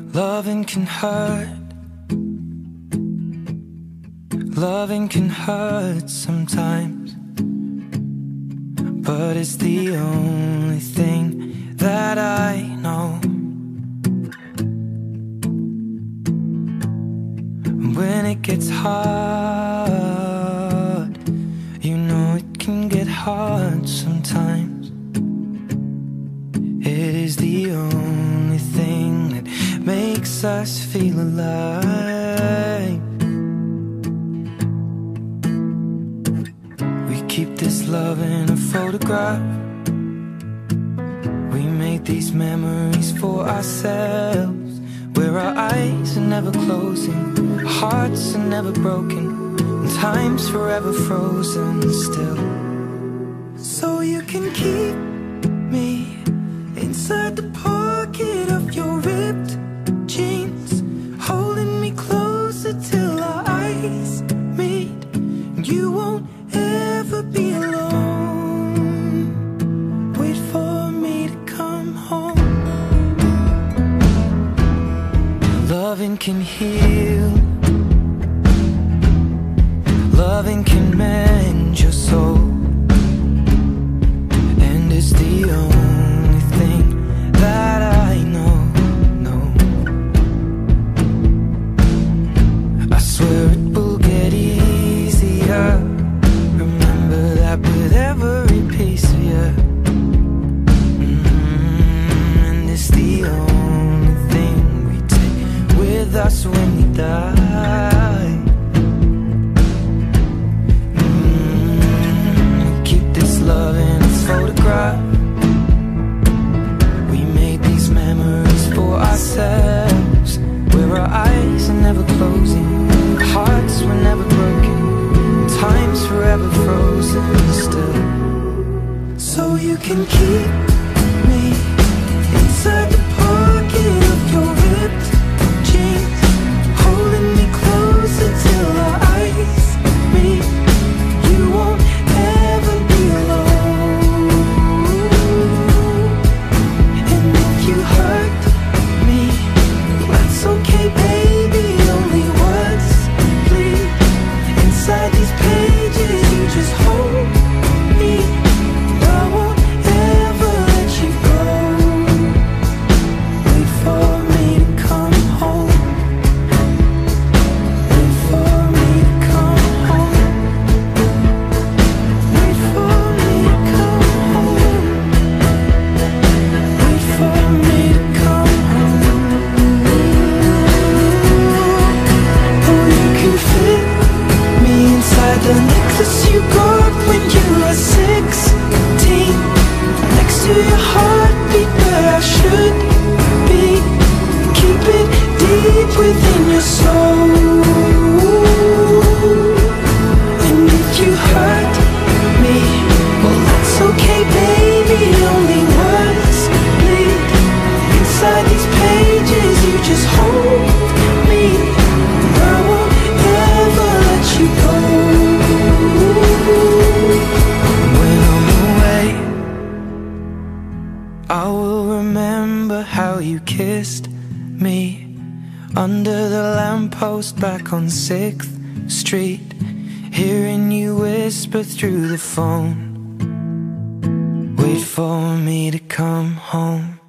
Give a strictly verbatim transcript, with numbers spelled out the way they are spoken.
Loving can hurt. Loving can hurt sometimes, but it's the only thing that I know. When it gets hard, you know it can get hard sometimes. It is the only thing that makes us feel alive. We keep this love in a photograph. We make these memories for ourselves, where our eyes are never closing, our hearts are never broken, and time's forever frozen still. So you can keep me inside the pocket of your ripped jeans, holding me closer till our eyes meet. You won't ever be alone. Wait for me to come home. Loving can heal. Loving can mend your soul, and it's the only thing that I know, know. I swear it will get easier. Remember that with every piece of you. Mm-hmm. And it's the only thing we take with us when we die. Mm-hmm. We keep this love in its photograph. Memories for ourselves, where our eyes are never closing, our hearts were never broken, and time's forever frozen still. So you can keep me inside the pocket of your ripped jeans, holding me closer till our eyes meet. You won't ever be alone. You hurt me, that's okay, baby. Only words bleed inside these pages. You just hold me. I won't ever let you go. Wait for me to come home. Wait for me to come home. Wait for me to come home. Wait for me to come home. Oh, you can fit me inside the necklace you got when you were sixteen, next to your heartbeat where I should be. Keep it deep within your soul. And if you hurt me, well, that's okay, baby. Only words bleed inside these pages. You just hold me. I won't ever let you go. When I'm away, I will remember how you kissed me under the lamppost back on sixth street, hearing you whisper through the phone. Wait for me to come home.